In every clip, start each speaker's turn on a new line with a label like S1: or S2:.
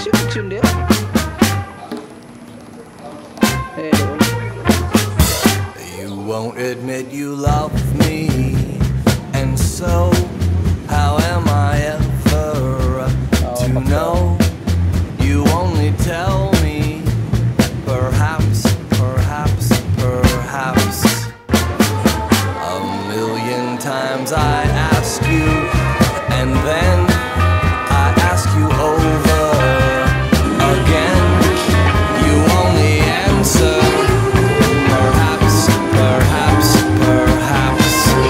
S1: action dia.
S2: You won't admit you love me, and so how am I ever to know? You only tell me, perhaps, perhaps, perhaps. A million times I ask you, and then I ask you over again. You only answer, perhaps, perhaps, perhaps.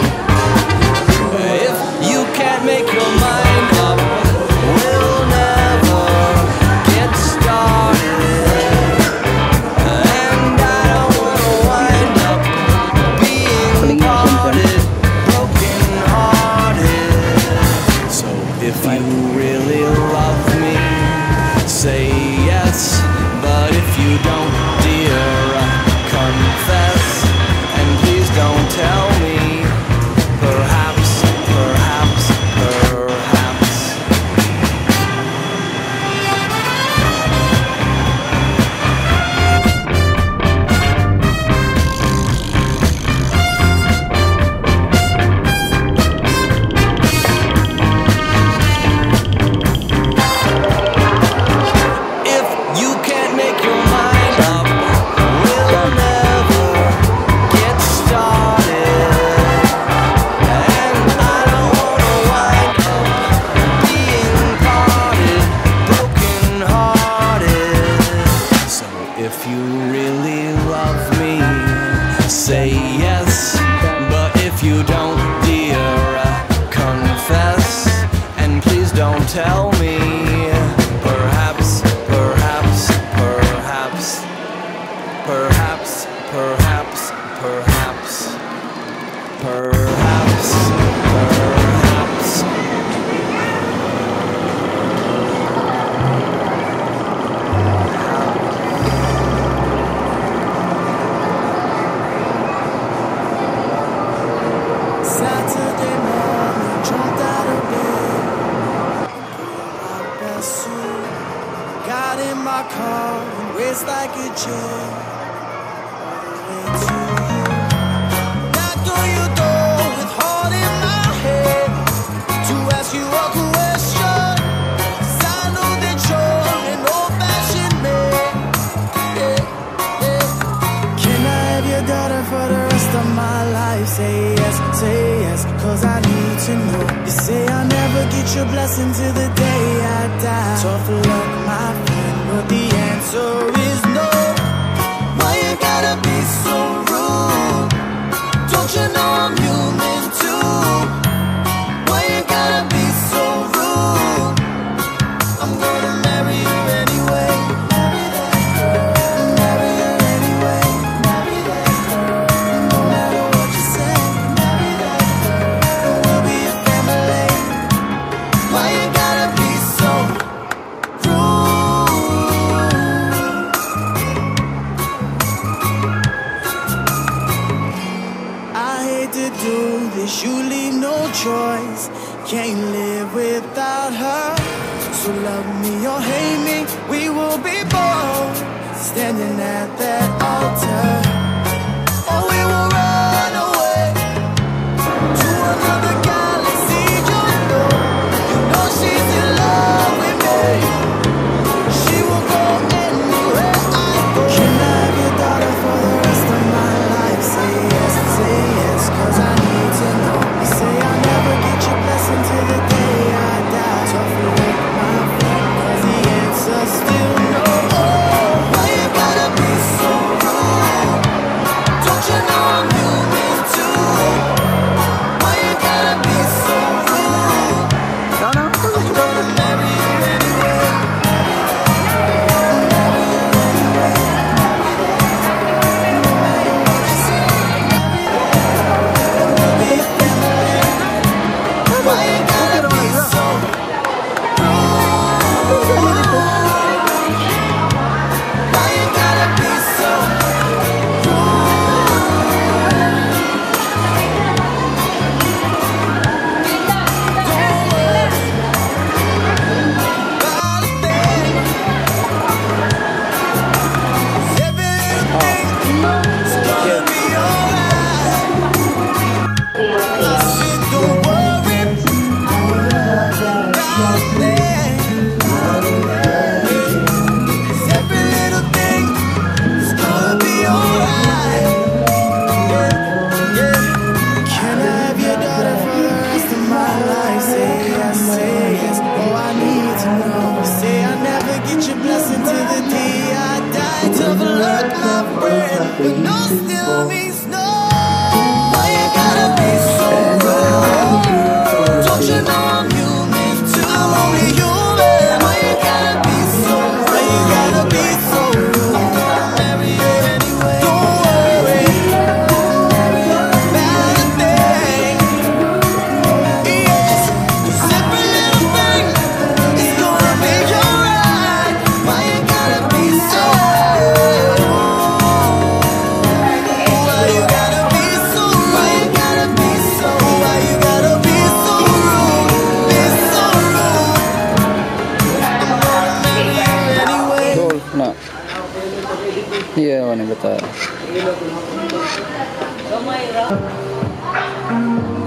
S2: If you can't make your mind up, we'll never get started. And I don't wanna wind up being parted, broken hearted. So if you really love me, say yes. But if you don't, dear, confess. And please don't tell me, perhaps, perhaps, perhaps. If you can't make your mind up, we'll never get started. And I don't wanna wind up being parted, broken hearted. So if you really love me, say yes. But if you don't, dear, confess. And please don't tell me, perhaps, perhaps, perhaps, perhaps, perhaps, perhaps, perhaps, perhaps.
S3: Saturday morning, jumped out of bed, my best suit, got in my car and raced like a jet all the way to you. Knocked on your door with heart in my head to ask you a question, 'cause I know that you're an old-fashioned man. Yeah, yeah. Can I have your daughter for the rest of my life? Say yes, 'cause I need to know. You say I'll never get your blessing till the day I die. Tough luck, my friend, but the answer is no. Why you gotta be so rude? Don't you know I'm human too? Why you gotta be so rude? I'm gonna marry you anyway. Marry that girl. Marry her anyway. Marry that girl. No matter what you say. Marry that girl. And we'll be a family. Why you gotta be so rude? I hate to do this, you leave no choice. Can't live without her. So love me or hate me, we will be both standing at that altar. Or we will run away to another galaxy. You know she's in love with me. She will go anywhere I go. Can I have your daughter for the rest of my life? Say yes, 'cause I need to know. You say I'll never get your blessing till the day I die. Tough luck, my friend, 'cause the answer's still no. Why you gotta be so rude? Don't you know I'm human too? Why you gotta but no still means no. Why you gotta be so rude? Don't you know I'm human too? I'm only human. Why you gotta be so rude? Why you gotta be so rude? I'm marry you anyway. Don't worry about a thing. Yeah, just every little thing is gonna make you right. Why you gotta be so rude? Why you gotta be so? Why you gotta be so? Why you gotta be so rude? Be so rude. I'm gonna marry you anyway.
S1: Golf na. Iya, mana kata.